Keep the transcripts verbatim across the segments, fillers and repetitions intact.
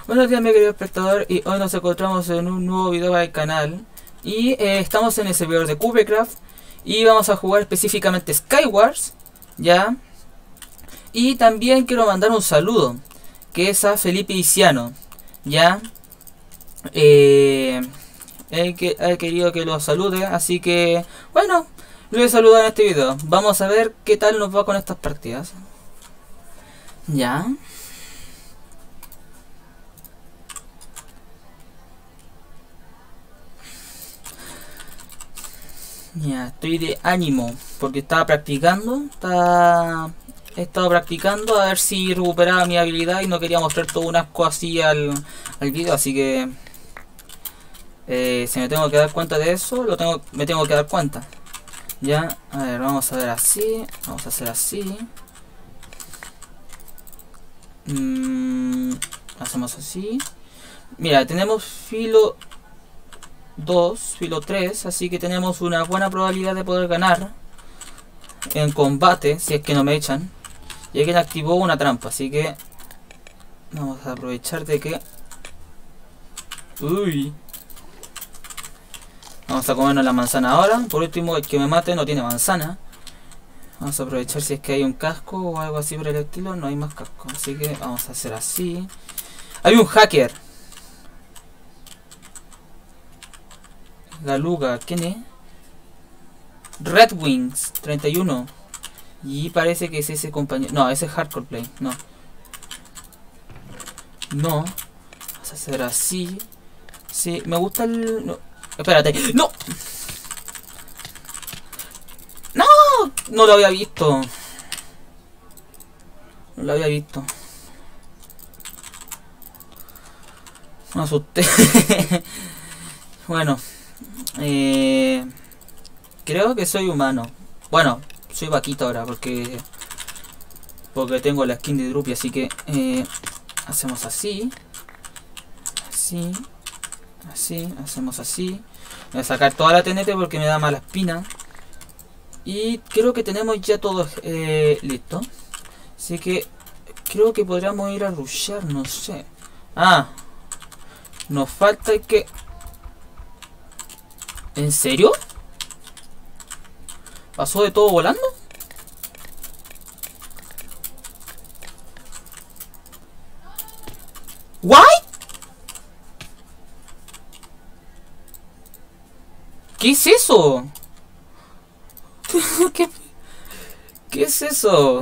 Buenos días, mi querido espectador, y hoy nos encontramos en un nuevo video para el canal. Y eh, estamos en el servidor de Cubecraft y vamos a jugar específicamente Skywars, ¿ya? Y también quiero mandar un saludo, que es a Felipe Iciano, ¿ya? Eh, he, que, he querido que lo salude, así que, bueno, lo voy a saludar en este video. Vamos a ver qué tal nos va con estas partidas. ¿Ya? Ya, estoy de ánimo porque estaba practicando, estaba, he estado practicando a ver si recuperaba mi habilidad y no quería mostrar todo un asco así al, al video, así que eh, si me tengo que dar cuenta de eso, lo tengo, me tengo que dar cuenta. Ya, a ver, vamos a ver así, vamos a hacer así. Mm, hacemos así. Mira, tenemos filo dos, filo tres, así que tenemos una buena probabilidad de poder ganar en combate, si es que no me echan. Y alguien activó una trampa, así que vamos a aprovechar de que... Uy. Vamos a comernos la manzana ahora. Por último, el que me mate no tiene manzana. Vamos a aprovechar si es que hay un casco o algo así por el estilo. No hay más casco, así que vamos a hacer así. Hay un hacker. Galuga, ¿quién es? Red Wings treinta y uno. Y parece que es ese compañero. No, ese es Hardcore Play. No. No. Vamos a hacer así. Sí, me gusta el... No. Espérate. ¡No! ¡No! No lo había visto. No lo había visto. Me asusté. Bueno. Eh, creo que soy humano. Bueno, soy vaquita ahora porque porque tengo la skin de Drupi, así que eh, hacemos así, así, así, hacemos así. Voy a sacar toda la T N T porque me da mala espina. Y creo que tenemos ya todo eh, listo. Así que creo que podríamos ir a rushear, no sé. Ah, nos falta que... ¿En serio? ¿Pasó de todo volando? ¿Why? ¿Qué es eso? ¿Qué, qué es eso?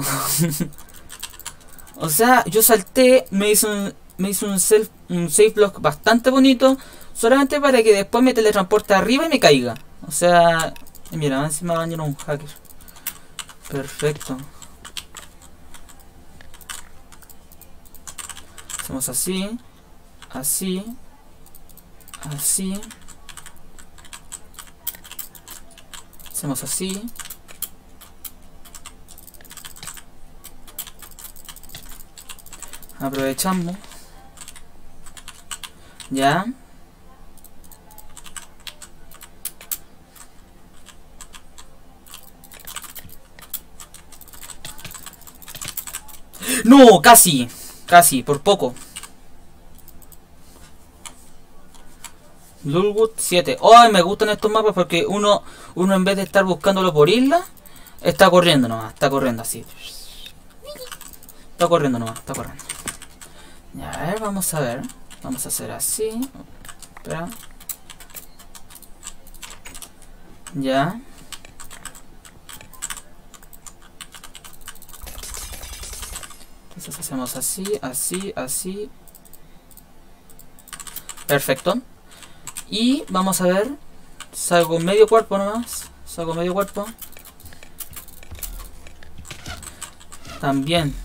O sea, yo salté, me hizo un, me hizo un, self, un safe block bastante bonito, solamente para que después me teletransporte arriba y me caiga. O sea, mira, encima bañaron un hacker. Perfecto. Hacemos así, así, así. Hacemos así. Aprovechamos. Ya. No, casi, casi, por poco. Lulwood siete. Oh, me gustan estos mapas porque uno, uno en vez de estar buscándolo por isla, está corriendo nomás, está corriendo así. Está corriendo nomás, está corriendo. Ya, a ver, vamos a ver. Vamos a hacer así. Espera. Ya. Entonces hacemos así, así, así. Perfecto. Y vamos a ver. Salgo medio cuerpo nomás. Salgo medio cuerpo. También.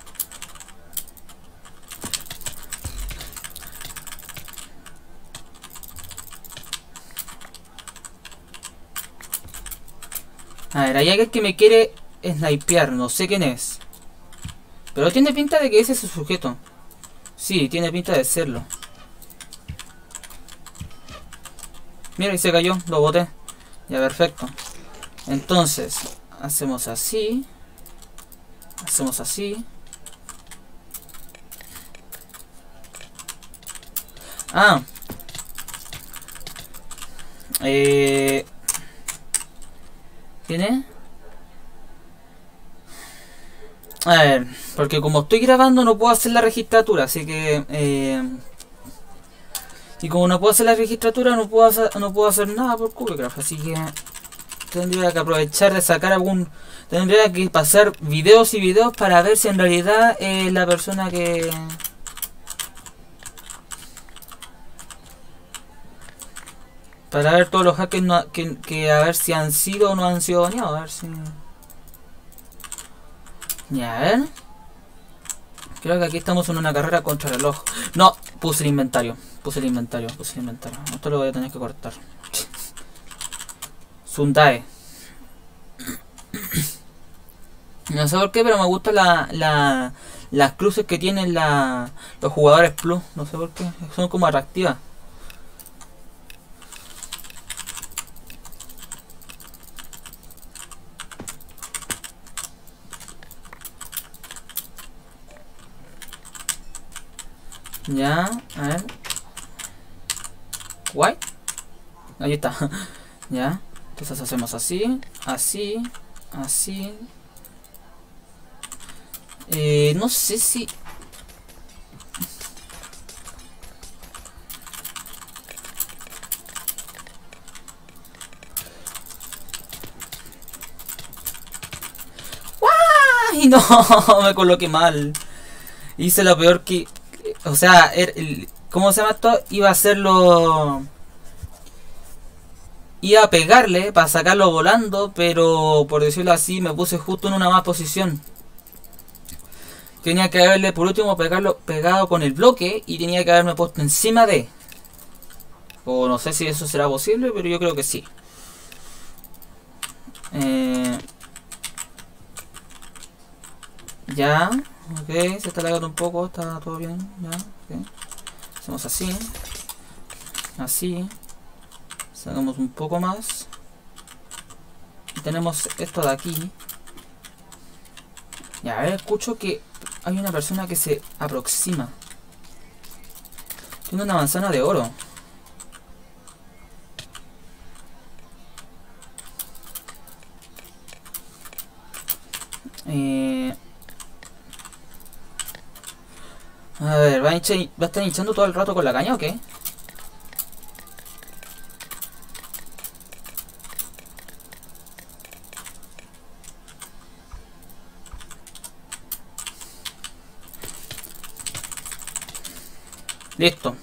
A ver, hay alguien que me quiere snipear. No sé quién es. Pero tiene pinta de que ese es su sujeto. Sí, tiene pinta de serlo. Mira, y se cayó, lo boté. Ya, perfecto. Entonces, hacemos así. Hacemos así. Ah. Eh... ¿Tiene? A ver, porque como estoy grabando no puedo hacer la registratura, así que... Eh, y como no puedo hacer la registratura no puedo hacer, no puedo hacer nada por Cubecraft, así que... Tendría que aprovechar de sacar algún... Tendría que pasar videos y videos para ver si en realidad es la persona que... Para ver todos los hackers no, que, que a ver si han sido o no han sido baneados, a ver si... Ya, a ver. Creo que aquí estamos en una carrera contra el reloj. No, puse el inventario. Puse el inventario, puse el inventario. Esto lo voy a tener que cortar. Sundae. No sé por qué, pero me gustan la, la, las cruces que tienen la, los jugadores plus. No sé por qué. Son como atractivas. Ya, a ver. Guay. Ahí está. Ya. Entonces hacemos así, así, así. Eh, no sé si... ¡Ay, no! Me coloqué mal. Hice lo peor que... O sea, er, el, ¿cómo se llama esto? Iba a hacerlo... Iba a pegarle para sacarlo volando, pero por decirlo así me puse justo en una mala posición. Tenía que haberle por último pegarlo pegado con el bloque y tenía que haberme puesto encima de. O no sé si eso será posible, pero yo creo que sí. Eh, ya, ok, se está lagando un poco, está todo bien, ya, okay. Hacemos así, así. Sacamos un poco más. Y tenemos esto de aquí. Y a ver, escucho que hay una persona que se aproxima. Tiene una manzana de oro. Eh... A ver, ¿va a, hincha, ¿va a estar hinchando todo el rato con la caña o qué? Listo.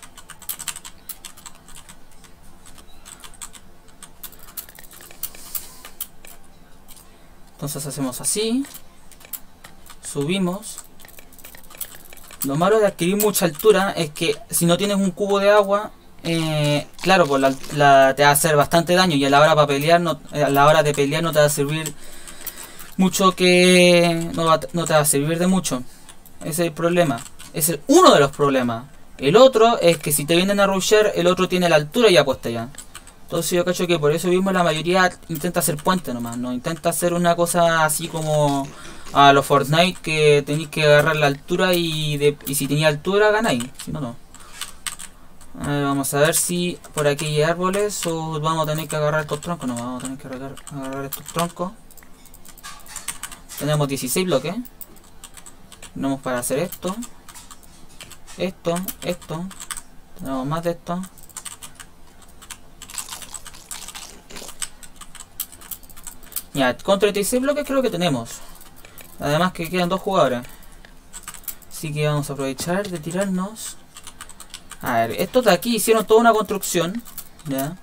Entonces hacemos así. Subimos. Lo malo de adquirir mucha altura es que si no tienes un cubo de agua, eh, claro, pues la, la, te va a hacer bastante daño y a la hora para pelear, no, a la hora de pelear no te va a servir mucho que no, va, no te va a servir de mucho. Ese es el problema. Ese es uno de los problemas. El otro es que si te vienen a rushear, el otro tiene la altura ya puesta ya. Entonces yo cacho que por eso mismo la mayoría intenta hacer puente nomás, no intenta hacer una cosa así como a los Fortnite que tenéis que agarrar la altura y, de, y si tenía altura ganáis, si no no. A ver, vamos a ver si por aquí hay árboles o vamos a tener que agarrar estos troncos, no, vamos a tener que agarrar, agarrar estos troncos. Tenemos dieciséis bloques. Tenemos para hacer esto. Esto, esto. Tenemos más de esto. Ya, con treinta y seis bloques creo que tenemos. Además que quedan dos jugadores. Así que vamos a aprovechar de tirarnos. A ver, estos de aquí hicieron toda una construcción. Ya.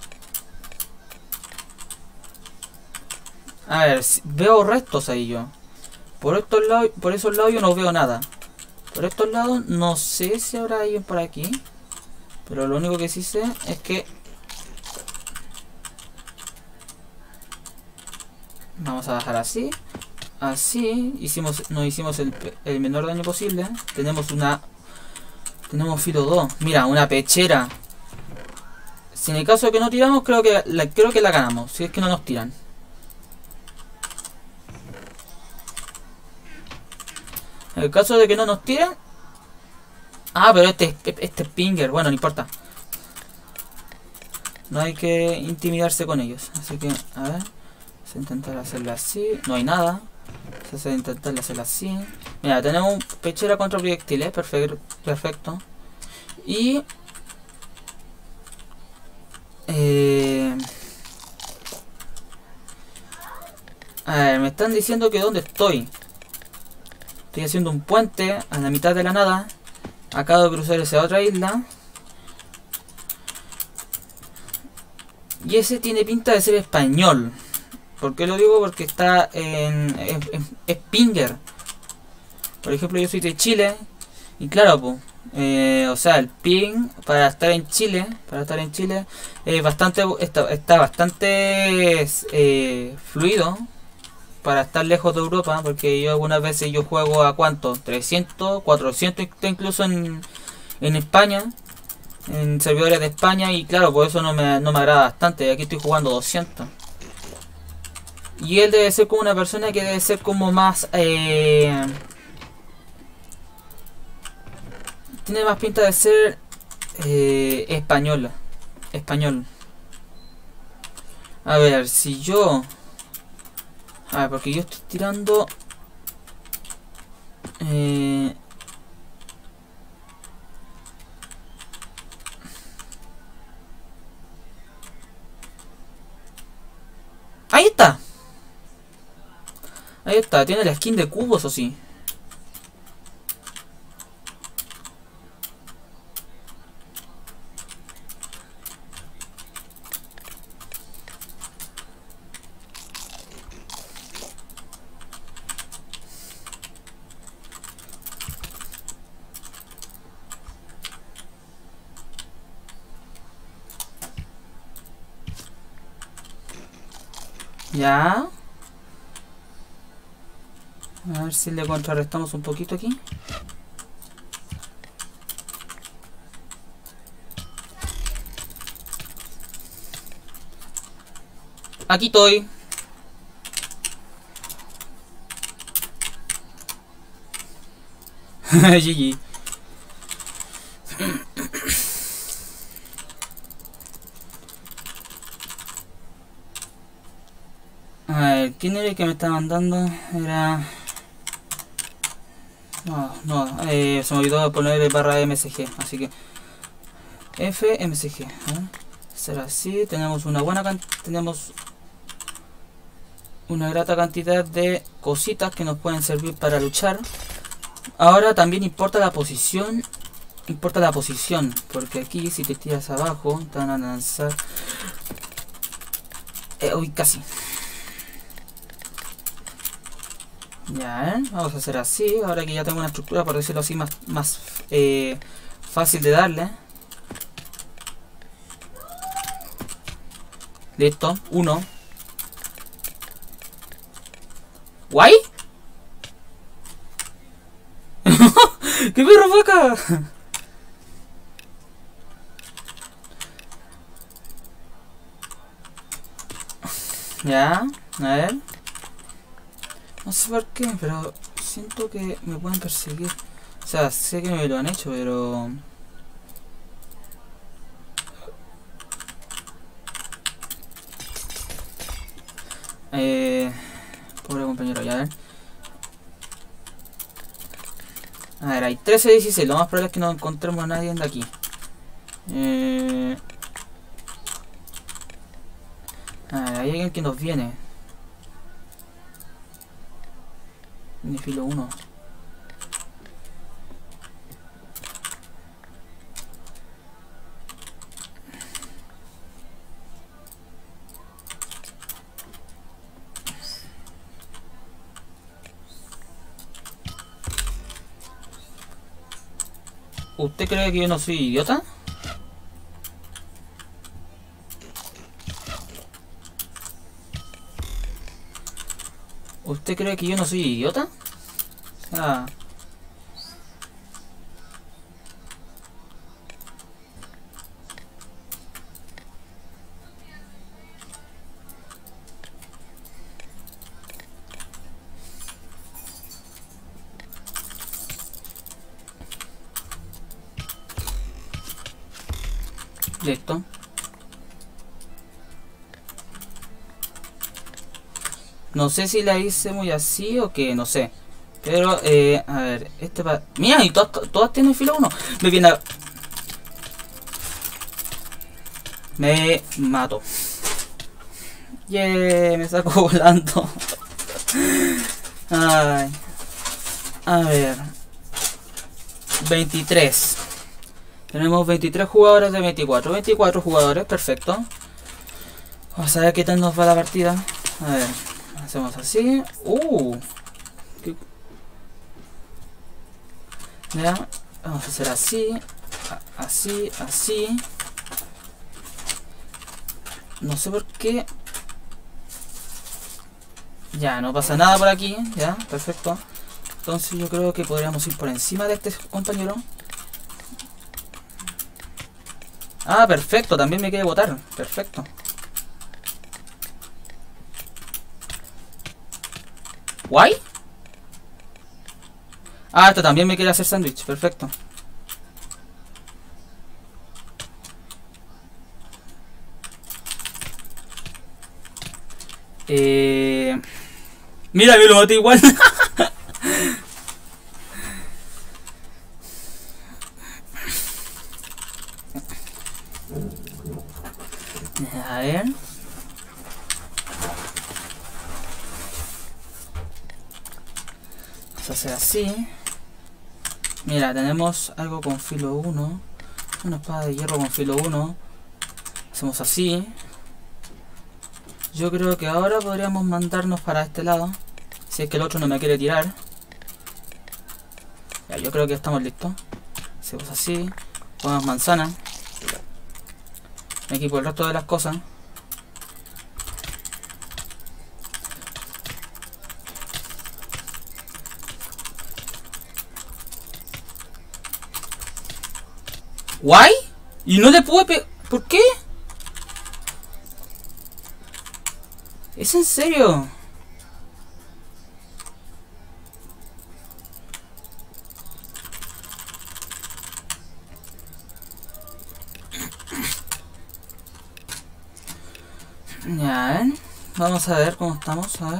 A ver, veo restos ahí yo. Por estos lados, por esos lados yo no veo nada. Por estos lados no sé si habrá alguien por aquí. Pero lo único que sí sé es que... Vamos a bajar así. Así. Hicimos, nos hicimos el, el menor daño posible. Tenemos una... Tenemos filo dos. Mira, una pechera. Si en el caso de que no tiramos, creo que la, creo que la ganamos. Si es que no nos tiran. En el caso de que no nos tiren, Ah, pero este, este es Pinger. Bueno, no importa. No hay que intimidarse con ellos. Así que, a ver. Vamos a intentar hacerlo así. No hay nada. Vamos a intentar hacerlo así. Mira, tenemos un pechera contra proyectiles. Perfecto. Perfecto. Y... Eh... A ver, me están diciendo que dónde estoy. Estoy haciendo un puente a la mitad de la nada. Acabo de cruzar esa otra isla. Y ese tiene pinta de ser español. ¿Por qué lo digo? Porque está en... Es, es, es Pinger. Por ejemplo, yo soy de Chile. Y claro, pues... Eh, o sea, el ping para estar en Chile, para estar en Chile, es bastante, está, está bastante eh, fluido para estar lejos de Europa, porque yo algunas veces yo juego a cuánto, trescientos, cuatrocientos incluso en, en España, en servidores de España, y claro, por eso no me, no me agrada bastante. Aquí estoy jugando doscientos. Y él debe ser como una persona que debe ser como más... Eh, tiene más pinta de ser eh, española. Español. A ver, si yo... A ver, porque yo estoy tirando... Eh... Ahí está. Ahí está, tiene la skin de cubos o sí. Ya. A ver si le contrarrestamos un poquito aquí. Aquí estoy. G G. A ver, ¿quién era el que me estaba mandando? Era... No, no, eh, se me olvidó poner barra M S G, así que... F M S G, ¿eh? Será así, tenemos una buena cantidad, tenemos... una grata cantidad de cositas que nos pueden servir para luchar. Ahora también importa la posición. Importa la posición, porque aquí si te tiras abajo te van a lanzar... Eh, uy, casi. Ya, ¿eh? Vamos a hacer así. Ahora que ya tengo una estructura, por decirlo así, más, más eh, fácil de darle. Listo, uno. ¿Guay? ¡Qué perro vaca! Ya, a ver. No sé por qué, pero siento que me pueden perseguir. O sea, sé que me lo han hecho, pero... Eh... Pobre compañero, ya a ver. A ver, hay trece dieciséis. Lo más probable es que no encontremos a nadie de aquí. Eh... A ver, hay alguien que nos viene. Mi filo uno. ¿Usted cree que yo no soy idiota? ¿Usted cree que yo no soy idiota? Ah. Listo. No sé si la hice muy así o qué, no sé. Pero, eh, a ver, este va... Mira, y todas, todas tienen filo uno. Me viene a... Me mato. Yeah, me saco volando. Ay. A ver. veintitrés. Tenemos veintitrés jugadores de veinticuatro. veinticuatro jugadores, perfecto. Vamos a ver qué tal nos va la partida. A ver, hacemos así. Uh. ¿Qué? Ya, vamos a hacer así. Así, así. No sé por qué. Ya, no pasa nada por aquí. Ya, perfecto. Entonces yo creo que podríamos ir por encima de este compañero. Ah, perfecto. También me quiere botar. Perfecto. ¿Guay? Ah, esto también me quiere hacer sándwich. Perfecto. Eh... Mira, me lo maté igual. A ver. Vamos a hacer así. Mira, tenemos algo con filo uno. Una espada de hierro con filo uno. Hacemos así. Yo creo que ahora podríamos mandarnos para este lado. Si es que el otro no me quiere tirar. Ya, yo creo que estamos listos. Hacemos así. Ponemos manzana. Me equipo el resto de las cosas. ¿Guay? Y no le pude pegar. ¿Por qué? ¿Es en serio? Ya, ¿eh? Vamos a ver cómo estamos. A ver.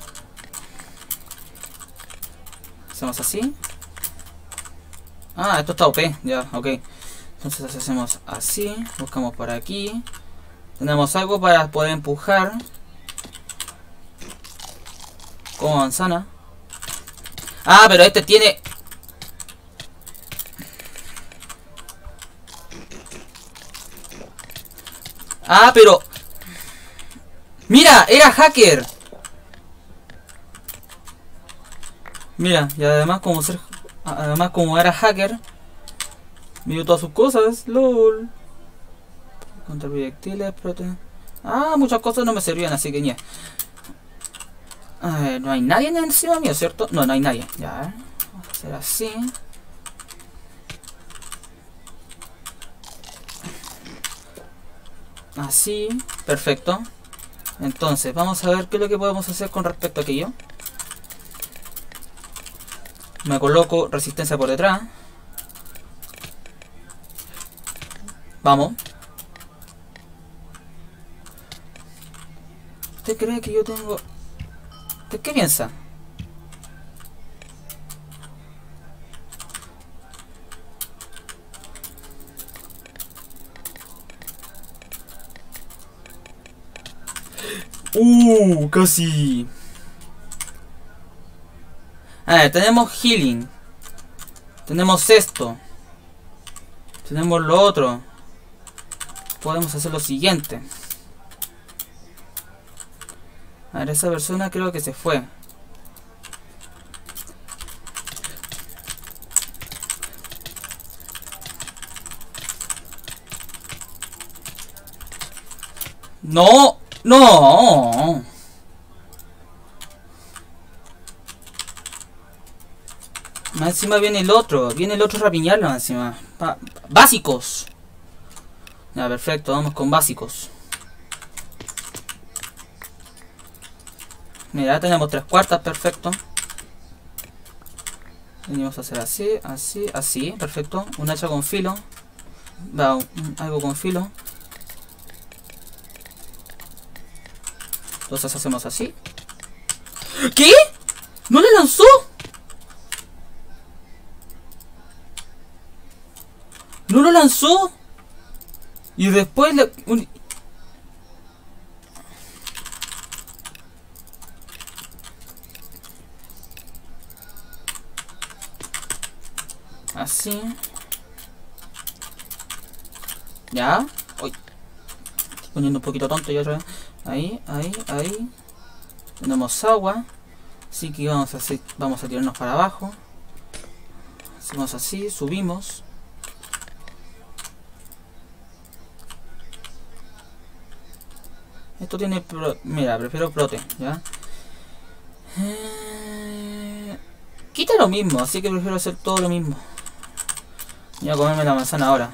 Hacemos así. Ah, esto está O P. Ya, ok. Entonces hacemos así. Buscamos por aquí. Tenemos algo para poder empujar. Como manzana. Ah, pero este tiene... Ah, pero... ¡Mira! ¡Era hacker! Mira, y además como ser... Además como era hacker... Me dio todas sus cosas. LOL. Contra proyectiles, prote... Ah, muchas cosas no me servían, así que ya. A ver, no hay nadie encima mío, ¿cierto? No, no hay nadie. Ya, vamos a hacer así. Así, perfecto. Entonces, vamos a ver qué es lo que podemos hacer con respecto a aquello. Me coloco resistencia por detrás. Vamos. ¿Usted cree que yo tengo... ¿Usted qué piensa? Uh, casi. A ver, tenemos healing. Tenemos esto. Tenemos lo otro. Podemos hacer lo siguiente. A ver, esa persona creo que se fue. No, no. Más encima viene el otro. Viene el otro a rapiñarlo encima. Pa básicos. Ya, perfecto. Vamos con básicos. Mira, ya tenemos tres cuartas. Perfecto. Venimos a hacer así, así, así. Perfecto. Un hacha con filo. Va, un, algo con filo. Entonces hacemos así. ¿Qué? ¿No le lanzó? ¿No lo lanzó? Y después le... Un... Así. Ya. Uy. Estoy poniendo un poquito tonto ya otra vez. Ahí, ahí, ahí. Tenemos agua. Así que vamos a hacer, vamos a tirarnos para abajo. Hacemos así, subimos. Esto tiene... Pro, mira, prefiero prote, ¿ya? Eh, quita lo mismo, así que prefiero hacer todo lo mismo. Voy a comerme la manzana ahora.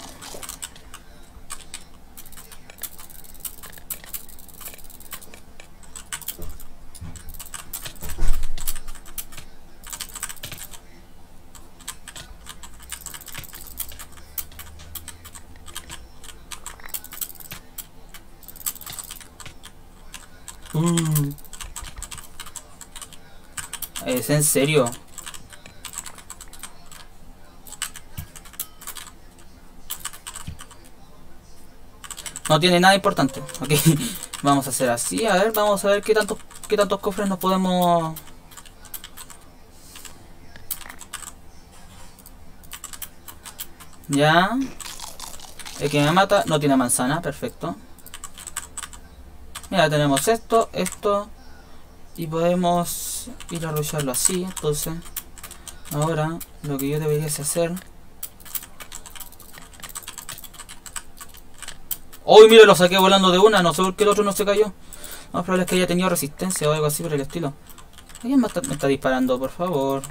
Uh. ¿Es en serio? No tiene nada importante. Ok, vamos a hacer así. A ver, vamos a ver qué tantos, qué tantos cofres nos podemos... Ya. El que me mata no tiene manzana, perfecto. Mira, tenemos esto, esto. Y podemos ir a rusharlo así. Entonces, ahora lo que yo debería hacer... ¡Uy, mira! Lo saqué volando de una. No sé por qué el otro no se cayó. Lo más probable es que haya tenido resistencia o algo así por el estilo. ¿Alguien me está, me está disparando, por favor?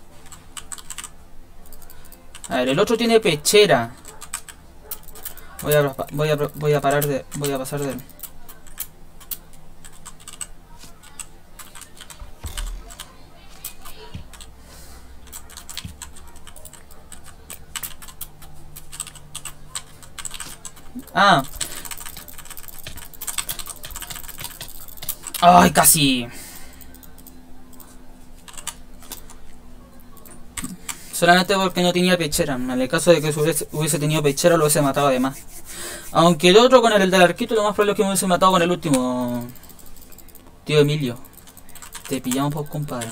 A ver, el otro tiene pechera. Voy a, voy a, voy a parar de... Voy a pasar de él. Ah. Ay, casi. Solamente porque no tenía pechera. En el caso de que hubiese, hubiese tenido pechera, lo hubiese matado además. Aunque el otro con el, el del arquito, lo más probable es que me hubiese matado con el último. Tío Emilio. Te pillamos por compadre.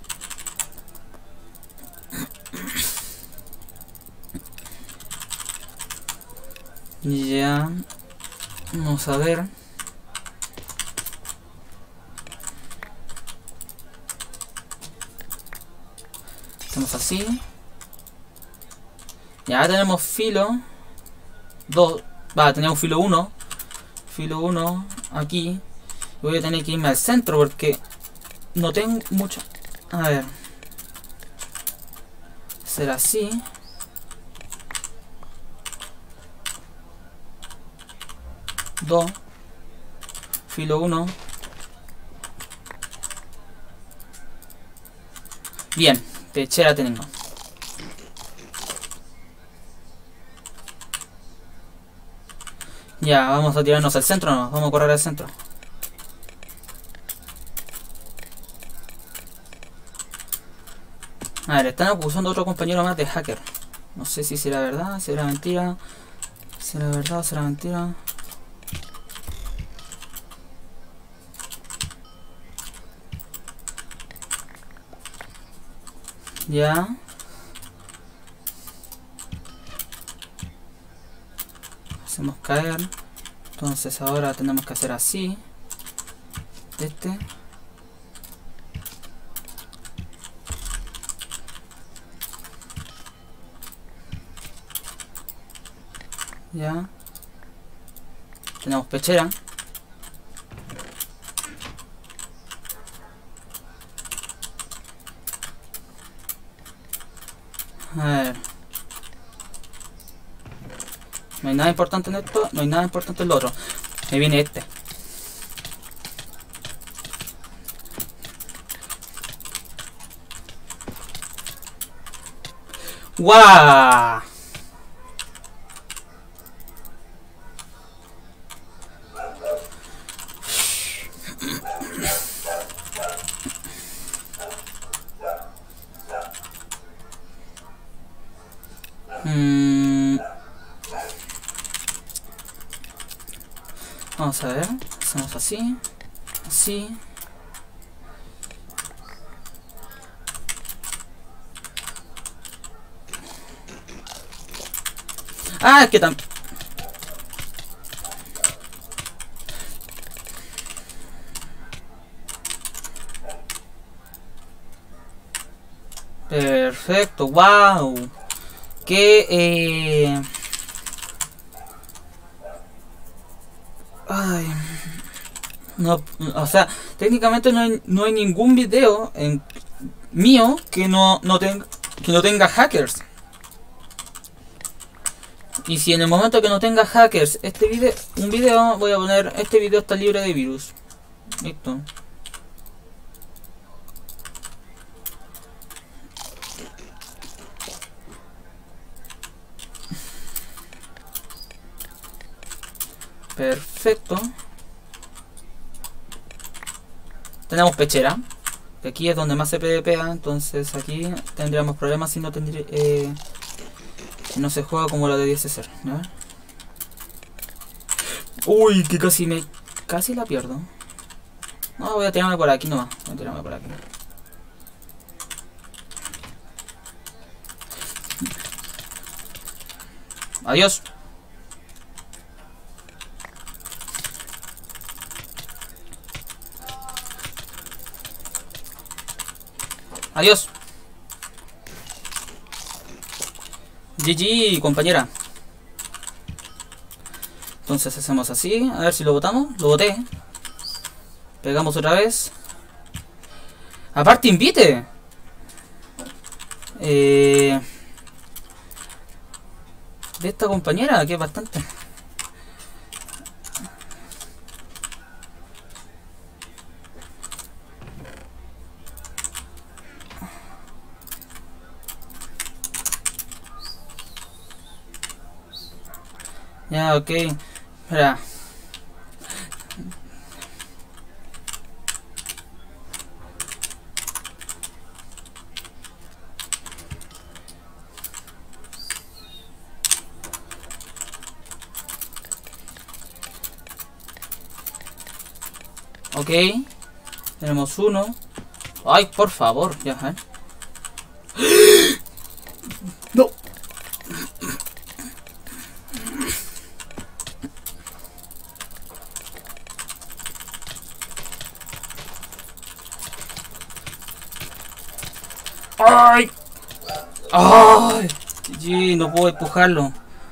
Ya. Vamos a ver. Hacemos así. Ya tenemos filo dos. Va, tenemos filo uno. Filo uno aquí. Voy a tener que irme al centro porque no tengo mucho. A ver. Será así. Dos. Filo uno. Bien, pechera tenemos. Ya, vamos a tirarnos al centro, no, vamos a correr al centro. A ver, están acusando a otro compañero más de hacker. No sé si será verdad, será mentira. ¿Será verdad o será mentira? Ya. Hacemos caer. Entonces ahora tenemos que hacer así. Este. Ya. Tenemos pechera. A ver. No hay nada importante en esto, no hay nada importante en lo otro. Me viene este. ¡Guau! Mm. Vamos a ver. Hacemos así. Así. Ah, es que también. Perfecto, wow. Que eh... ay, no, o sea, técnicamente no hay, no hay ningún video en mío que no, no tenga que no tenga hackers. Y si en el momento que no tenga hackers este video, un video, voy a poner este video está libre de virus. Listo. Perfecto. Tenemos pechera, que aquí es donde más se PvPa, entonces aquí tendríamos problemas si no tendría, eh, si no se juega como lo debiese ser, ¿no? Uy, que casi me casi la pierdo. No, voy a tirarme por aquí nomás. Voy a tirarme por aquí. Adiós. Adiós. G G, compañera. Entonces hacemos así. A ver si lo botamos. Lo boté. Pegamos otra vez. Aparte invite. Eh, de esta compañera, que es bastante. Ya, ok. Espera. Ok. Tenemos uno. Ay, por favor. Ya, ¿eh? No. ¡Ay! ¡Ay! G G, no puedo empujarlo.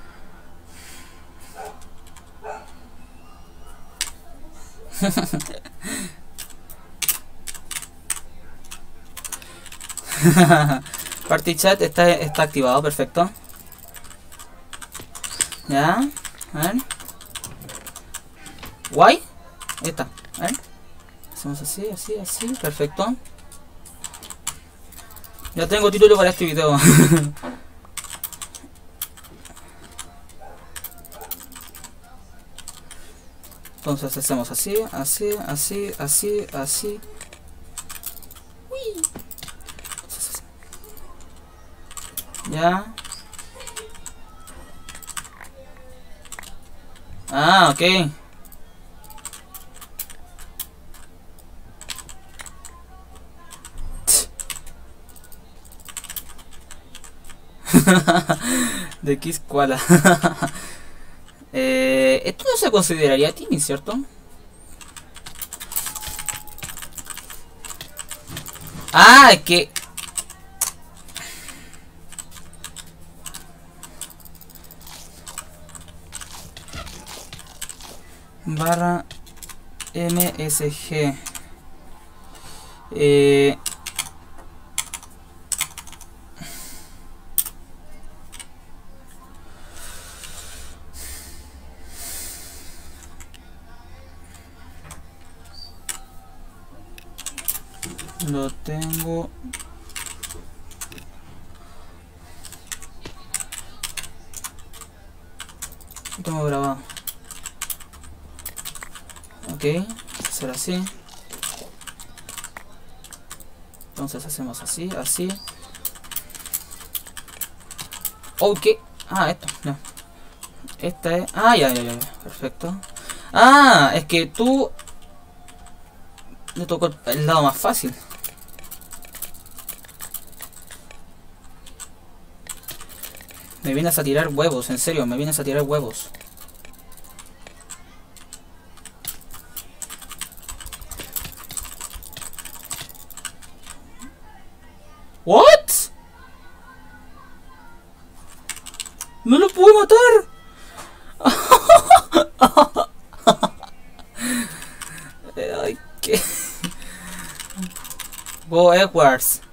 Party chat está, está activado, perfecto. Ya, a ver. Guay. Ahí está, a ver. Hacemos así, así, así, perfecto. Ya tengo título para este video. Entonces hacemos así, así, así, así, así. Uy. Entonces, ya. Ah, ok. De Kiss Koala. eh, esto no se consideraría teaming, ¿cierto? Ah, es que barra M S G eh, lo tengo. Lo tengo grabado. Ok, hacer así. Entonces hacemos así, así. Oh, ¿qué? Ah, esto, no. Esta es... Ah, ya, ya, ya, ya. Perfecto. Ah, es que tú... Le tocó el lado más fácil. Me vienes a tirar huevos, en serio, me vienes a tirar huevos. ¿What? ¡No lo pude matar! Ay, qué... Go Edwards.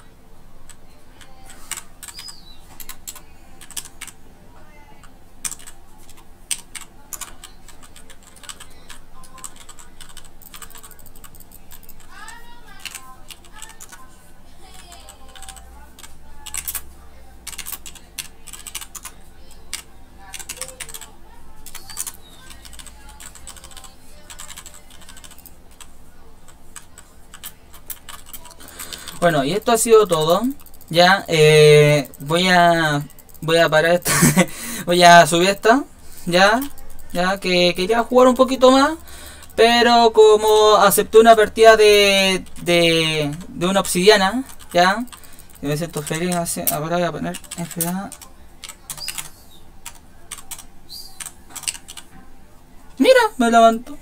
Bueno, y esto ha sido todo. Ya, eh, voy a voy a parar esta, voy a subir esta, ya, ya que quería jugar un poquito más, pero como acepté una partida de de, de una obsidiana, ya, y me siento feliz. Ahora voy a poner F A. Mira, me levantó.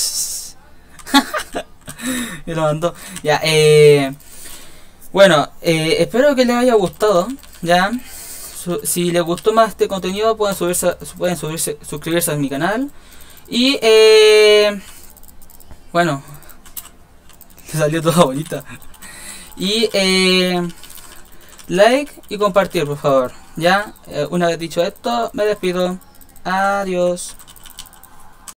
Me levantó. Ya, eh. Bueno, eh, espero que les haya gustado, ya. Su, si les gustó más este contenido, pueden subirse, pueden subirse, suscribirse a mi canal. Y eh, bueno, salió toda bonita. Y eh, like y compartir, por favor. Ya, eh, una vez dicho esto, me despido. Adiós.